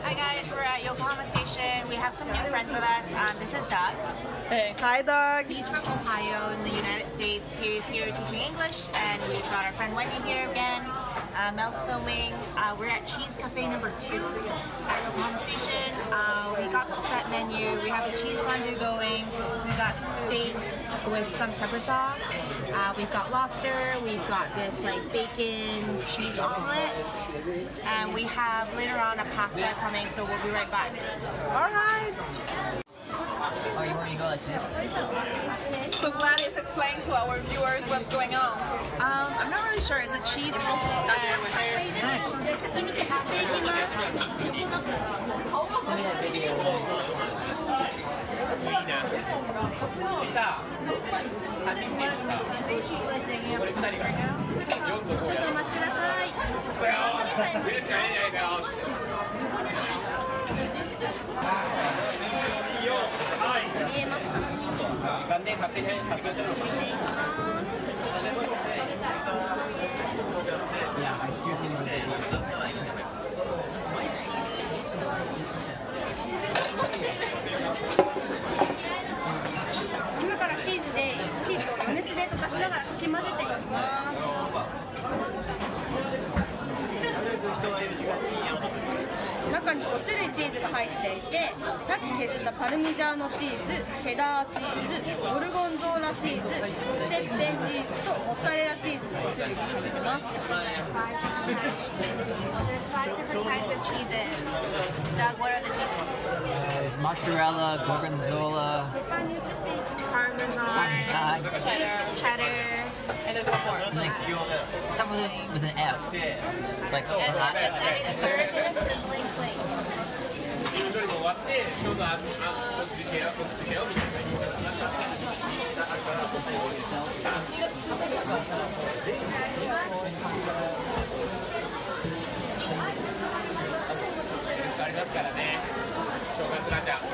Hi guys, we're at Yokohama Station. We have some new friends with us. This is Doug. Hey. Hi, Doug. He's from Ohio in the United States. He's here teaching English, and we've got our friend Wendy here again. Mel's filming. We're at Cheese Cafe number 2 at Yokohama Station. We got the set menu. We have a cheese fondue going. We got steaks with some pepper sauce. We've got lobster. We've got this like bacon cheese omelet, and we have later on a pasta coming. So we'll be right back. All right. Oh, you want me to go like this? So Gladys, explain to our viewers what's going on. I'm not really sure. It's a cheese roll. Yeah, I seriously want to 今からチーズを余熱で溶かしながらかき混ぜていきます。中に5種類チーズが入っていて、さっき削ったパルミジャーノチーズ、チェダーチーズ、ゴルゴンゾーラチーズ、ステッペンチーズとモッツァレラチーズの5種類が入ってます。 There's 5 different kinds of cheeses. Doug, what are the cheeses? There's mozzarella, gorgonzola, 鉄板に移していきます。 Parmesan, cheddar, and there's one more. like some with an F. Like And it's served in a sizzling plate. ありますからね、正月ランジャー。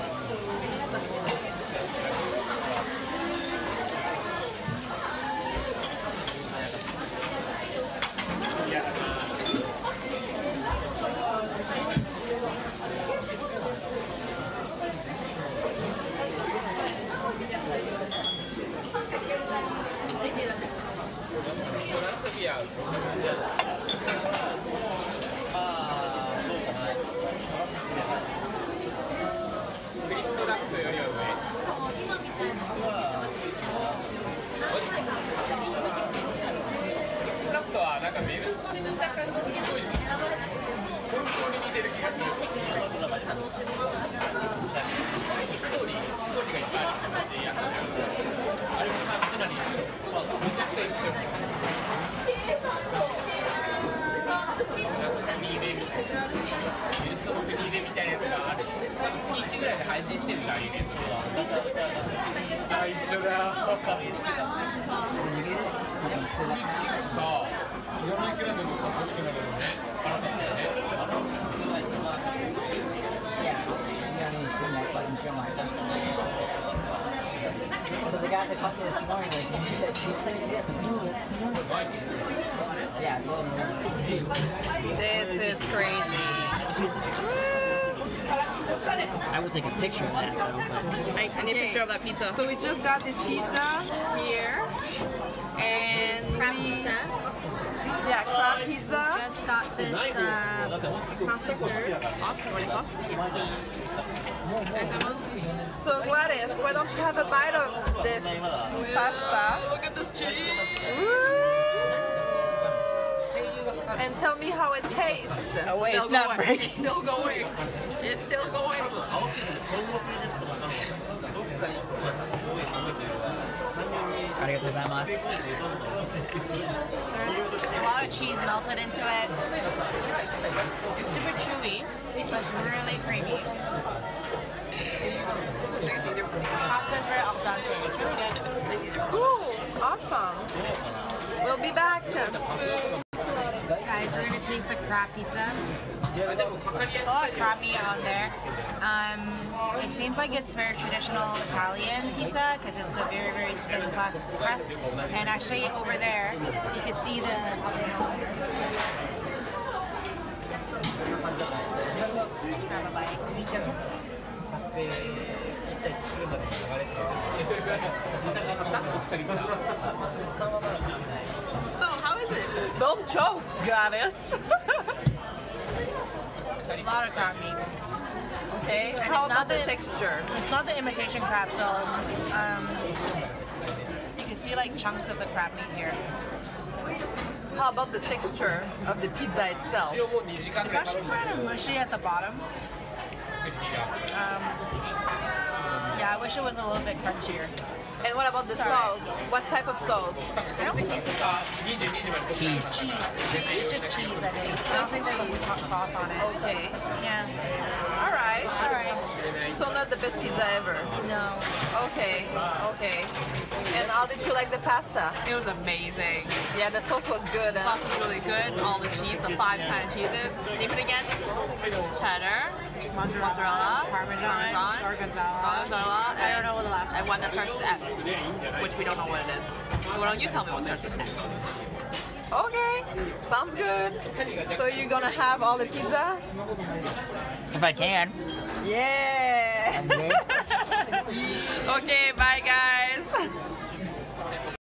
クリプトラックよりは上。クリプトラックはなんかメルストに似た感じのすごいですね。本当に似てる気がする。ストーリーがいっぱいある感じやったね。あれもかなり一緒。めちゃくちゃ一緒。国でみたいな。メルストの国でみたいなやつがある。多分月1ぐらいで配信してるじゃん、ああいうイベントで。あ、一緒だよ。さあ、いろんなキャラでも楽しくなるよね。腹立つよね。 Yeah, you don't need to see that button show my phone. But the guy that caught me this morning, like, he said, yeah, This is crazy. I will take a picture of that. I need a picture of that pizza. So we just got this pizza here, and Crab pizza. Yeah, crab pizza. Just got this pasta served. Sauce? What is sauce? Yes, please. So Gladys, why don't you have a bite of this pasta? Look at this cheese! And tell me how it tastes. Oh wait, it's not breaking. It's still going. It's still going. Arigatou gozaimasu. There's a lot of cheese melted into it. It's super chewy, so it's really creamy. Pasta is very al dente. It's really good. Ooh, awesome. We'll be back. Guys, we're gonna taste the crab pizza. There's a lot of crab meat on there. It seems like it's very traditional Italian pizza because it's a very, very thin crust. And actually over there, you can see the have a bite. 作成一体作るまでの流れとして So how is it? Don't joke, Goddess. A lot of crab meat. Okay. And How it's not about the the- texture? It's not the imitation crab, so you can see like chunks of the crab meat here. How about the texture of the pizza itself? 一応もう2時間 It's ぐらい actually kind of mushy at the bottom. Yeah, I wish it was a little bit crunchier. And what about the sauce? What type of sauce? I don't taste the sauce. 20まで Cheese. Cheese. It's just cheese, I think. I don't think there's a sauce on it. Okay. Yeah. All right. All right. So not the best pizza ever. No. Okay. Okay. And how did you like the pasta? It was amazing. Yeah, the sauce was good. The sauce was really good. All the cheese, the 5 kind of cheeses. Name it again. Cheddar, mozzarella, Parmesan, gorgonzola. I don't know what the last one. and one that starts with F, which we don't know what it is. So why don't you tell me what starts with F? Okay. Sounds good. So you're gonna have all the pizza? If I can. Yeah. I'm good. Okay, bye guys.